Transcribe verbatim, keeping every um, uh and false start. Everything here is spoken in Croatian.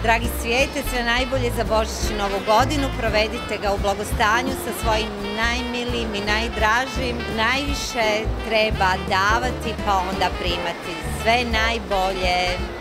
Dragi svijete, sve najbolje za Božić i Novu godinu. Provedite ga u blagostanju sa svojim najmilijim i najdražim. Najviše treba davati pa onda primati. Sve najbolje.